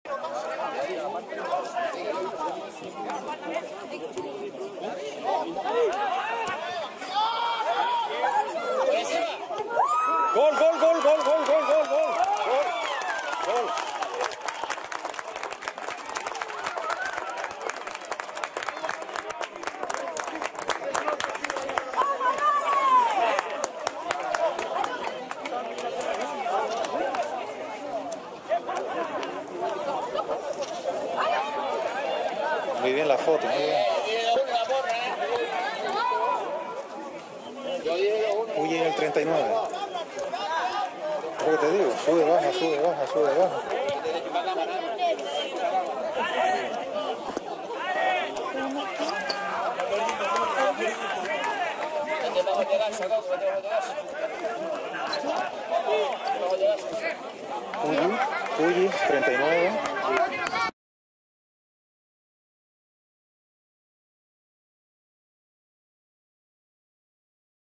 Gol, gol, gol, gol, gol, gol, gol, gol, gol. Muy bien la foto, muy bien. Huye en el 39. Lo que te digo, sube, baja, sube, baja, sube, baja. Huye, 39.